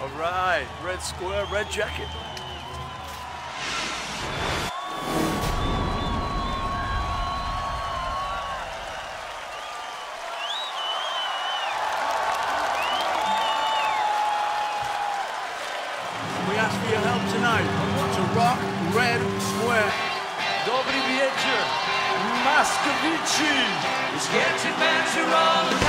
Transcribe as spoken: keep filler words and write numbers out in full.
All right, red square, red jacket. We ask for your help tonight to rock red square. Dobry wieczór, Moskowicz. It's getting better all the